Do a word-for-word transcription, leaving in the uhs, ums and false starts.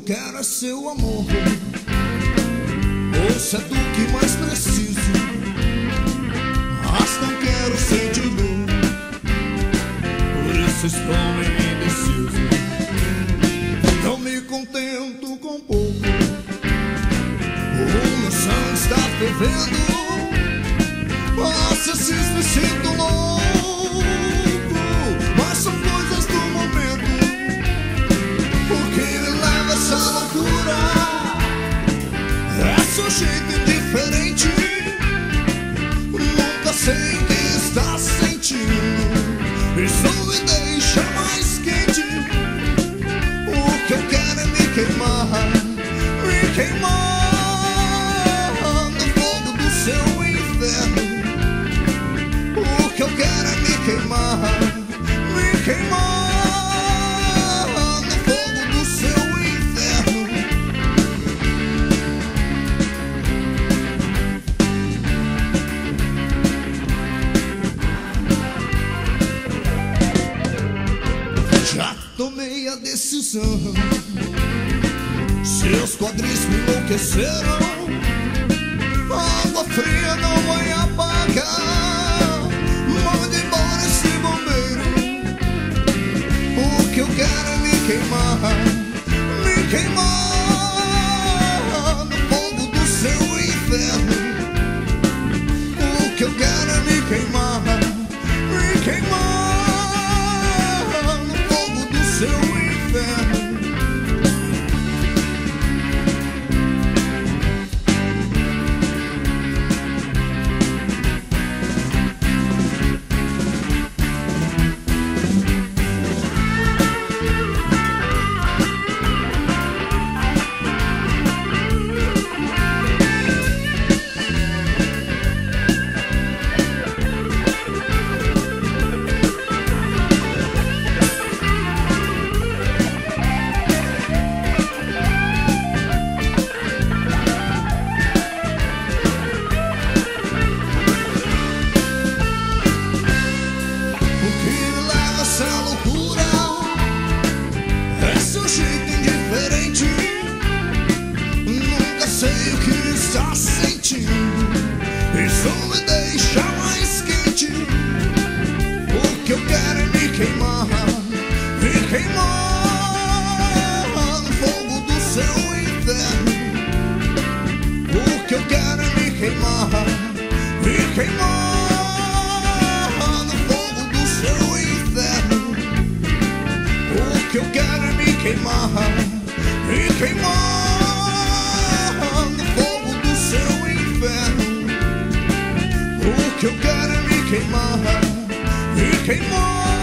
quero é seu amor. Você é do que mais preciso, mas não quero sentir dor. Por isso estou meio indeciso. Não me contento com pouco. O meu sangue está fervendo. Nossa, se me sinto louco, mas são coisas do momento. O que me leva a essa loucura é seu jeito indiferente. Nunca sei o que está sentindo. Isso me deixa mais quente. O que eu quero é me queimar, me queimar no fogo do seu inferno. O que eu quero é me queimar, me queimar no fogo do seu inferno. Já tomei a decisão, seus quadris me enlouqueceram. Água fria não vai apagar. Manda embora esse bombeiro. O que eu quero é me queimar, me queimar no fogo do seu inferno. O que eu quero é me queimar, me queimar no fogo do seu inferno. Isso me deixa mais quente. O que eu quero é me queimar, me queimar no fogo do seu inferno. O que eu quero é me queimar, me queimar no fogo do seu inferno. O que eu quero é me queimar, me queimar que eu quero é me queimar, me queimar.